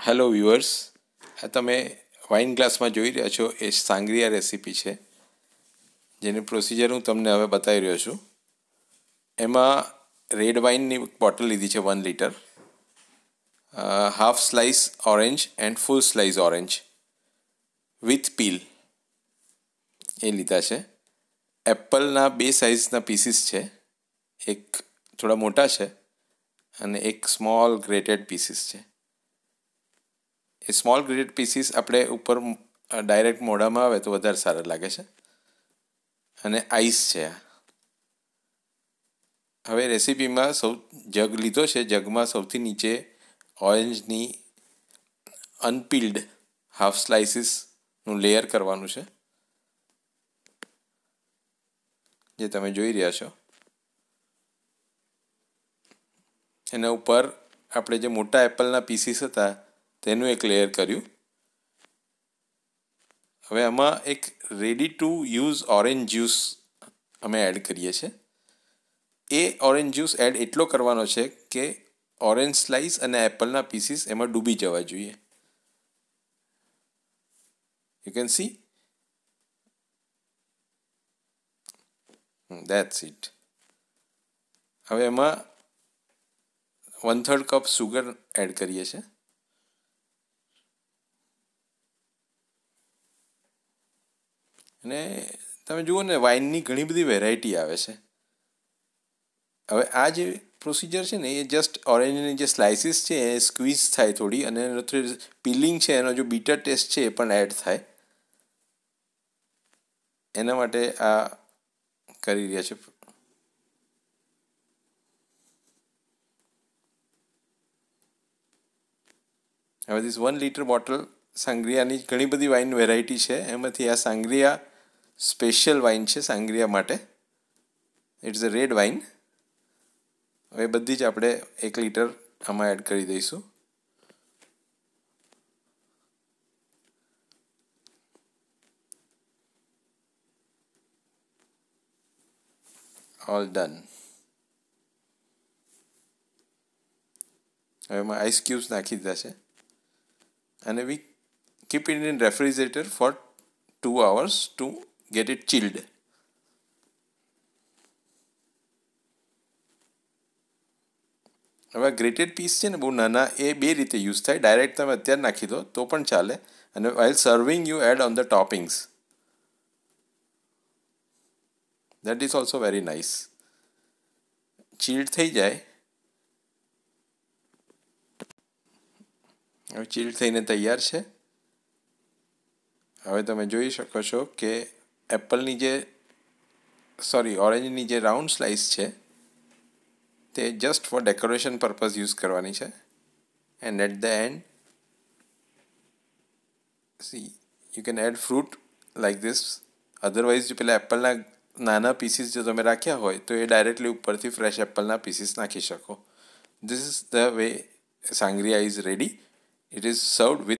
Hello viewers, આ તમે wine ગ્લાસમાં જોઈ રહ્યા છો એ સાંગ્રિયા રેસીપી છે, જેની પ્રોસિજર હું તમને હવે બતાવી રહ્યો છું. એમાં રેડ વાઇનની બોટલ લીધી છે 1 લીટર, half slice orange and full slice orange with peel એ લીધા છે. એપલના 2 સાઇઝના પીસીસ છે, એક થોડા મોટા છે અને એક સ્મોલ ગ્રેટેડ પીસીસ છે. એ સ્મોલ ગ્રેટેડ પીસીસ આપણે ઉપર ડાયરેક્ટ મોઢામાં આવે તો વધારે સારા લાગે છે. અને આઈસ છે. હવે રેસીપીમાં જગ લીધો છે, જગમાં સૌથી નીચે ઓરેન્જની અનપીલ્ડ હાફ સ્લાઇસીસનું લેયર કરવાનું છે, જે તમે જોઈ રહ્યા છો. એના ઉપર આપણે જે મોટા એપલના પીસીસ હતા તેનું એક લેયર કર્યું. હવે આમાં એક ready to use orange juice અમે એડ કરીએ છીએ. એ ઓરેન્જ જ્યુસ એડ એટલો કરવાનો છે કે ઓરેન્જ સ્લાઇસ અને એપલના પીસીસ એમાં ડૂબી જવા જોઈએ. You can see, that's it. હવે એમાં 1/3 કપ સુગર એડ કરીએ છીએ. અને તમે જુઓ ને, વાઇનની ઘણી બધી વેરાયટી આવે છે. હવે આ જે પ્રોસિજર છે ને, એ જસ્ટ ઓરેન્જની જે સ્લાઇસીસ છે એ સ્ક્વીઝ થાય થોડી, અને એનો પીલિંગ છે, એનો જો બીટર ટેસ્ટ છે એ પણ એડ થાય. એના માટે આ કરી રહ્યા છે. હવે ધીસ 1 લીટર બોટલ સાંગ્રિયાની ઘણી બધી વાઇન વેરાયટી છે, એમાંથી આ સાંગ્રિયા સ્પેશિયલ વાઇન છે સાંગ્રિયા માટે. It's a red wine. હવે બધી જ આપણે 1 લીટર આમાં એડ કરી દઈશું. All done. હવે એમાં આઈસ ક્યુબ્સ નાખી દીધા છે, અને we keep it in refrigerator for 2 hours to get it chilled. હવે ગ્રેટેડ પીસ છે ને, બહુ નાના, એ 2 રીતે યુઝ થાય. ડાયરેક્ટ તમે અત્યારે નાખી દો તો પણ ચાલે, અને while serving you add on the toppings. That is also very nice. Chilled થઈ જાય. હવે ચીલ્ડ થઈને તૈયાર છે. હવે તમે જોઈ શકો છો કે ઓરેન્જની જે રાઉન્ડ સ્લાઇસ છે તે just for decoration purpose use કરવાની છે. And at the end see you can add fruit like this. Otherwise જો પેલા એપલના નાના પીસીસ જો તમે રાખ્યા હોય તો એ ડાયરેક્ટલી ઉપરથી ફ્રેશ એપલના પીસીસ નાખી શકો. This is the way sangria is ready. It is served with